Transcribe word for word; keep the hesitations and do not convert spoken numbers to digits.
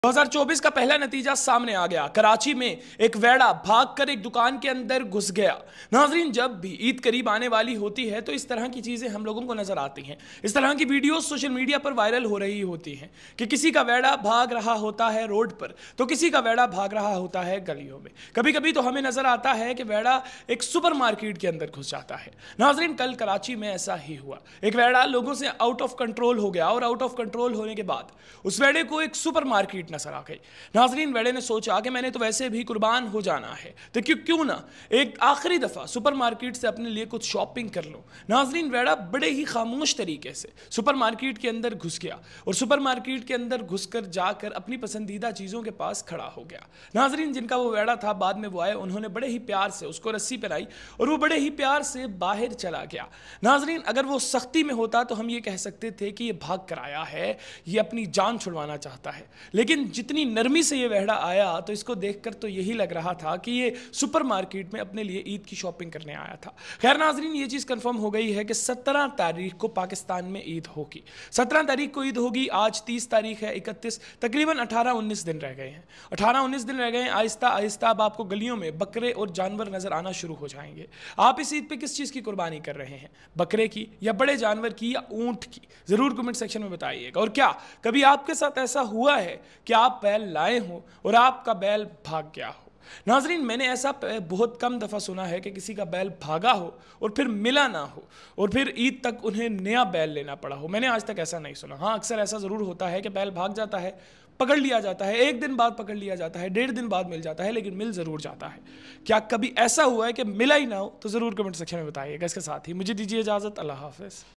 दो हज़ार चौबीस का पहला नतीजा सामने आ गया। कराची में एक वेड़ा भागकर एक दुकान के अंदर घुस गया। नाजरीन, जब भी ईद करीब आने वाली होती है तो इस तरह की चीज़ें हम लोगों को नज़र आती हैं। इस तरह की वीडियोस सोशल मीडिया पर वायरल हो रही होती हैं कि किसी का वेड़ा भाग रहा होता है रोड पर, तो किसी का वेड़ा भाग रहा होता है गलियों में। कभी कभी तो हमें नज़र आता है कि वेड़ा एक सुपर मार्केट के अंदर घुस जाता है। नाजरीन, कल कराची में ऐसा ही हुआ। एक वेड़ा लोगों से आउट ऑफ कंट्रोल हो गया और आउट ऑफ कंट्रोल होने के बाद उस वेड़े को एक सुपर मार्केट नजर आ गई। नाजरीन, वेड़े ने सोचा कि मैंने तो वैसे भी कुर्बान हो जाना है, तो क्यों क्यों ना एक आखिरी दफा सुपर मार्केट से अपने लिए कुछ शॉपिंग कर लूं। नाजरीन, वेड़ा बड़े ही खामोश तरीके से सुपर मार्केट के अंदर घुस गया और सुपर मार्केट के अंदर घुसकर जाकर अपनी पसंदीदा चीजों के पास खड़ा हो गया। नाजरीन, जिनका वो वेड़ा था, बाद में वो आए, उन्होंने बड़े ही प्यार से उसको रस्सी पहनाई और वो बड़े ही प्यार से बाहर चला गया। नाजरीन, अगर वो सख्ती में होता तो हम ये कह सकते थे कि ये भाग कर आया है, ये अपनी जान छुड़वाना चाहता है, लेकिन जितनी नरमी से ये वेड़ा आया तो इसको देखकर तो यही लग रहा था कि ये सुपर मार्केट में अपने लिए ईद की शॉपिंग करने आया था। खैर नाजरीन, ये चीज़ कंफर्म हो गई है कि सत्रह तारीख को पाकिस्तान में ईद होगी। सत्रह तारीख को ईद होगी। आज तीस तारीख है, इकतीस, तकरीबन अठारह उन्नीस दिन रह गए हैं। अठारह उन्नीस दिन रह गए हैं। आहिस्ता आहिस्ता अब आपको गलियों में बकरे और जानवर नजर आना शुरू हो जाएंगे। आप इस ईद पे किस चीज़ की कुर्बानी कर रहे हैं, बकरे की या बड़े जानवर की या ऊंट की? ज़रूर कमेंट सेक्शन में बताइएगा। और क्या कभी आपके साथ ऐसा हुआ है कि आप बैल लाए हो और आपका बैल भाग गया हो? नाजरीन, मैंने ऐसा बहुत कम दफ़ा सुना है कि किसी का बैल भागा हो और फिर मिला ना हो और फिर ईद तक उन्हें नया बैल लेना पड़ा हो। मैंने आज तक ऐसा नहीं सुना। हाँ, अक्सर ऐसा ज़रूर होता है कि बैल भाग जाता है, पकड़ लिया जाता है, एक दिन बाद पकड़ लिया जाता है, डेढ़ दिन बाद मिल जाता है, लेकिन मिल ज़रूर जाता है। क्या कभी ऐसा हुआ है कि मिला ही ना हो? तो ज़रूर कमेंट सेक्शन में बताइएगा। इसके साथ ही मुझे दीजिए इजाज़त। अल्लाह हाफ़िज़।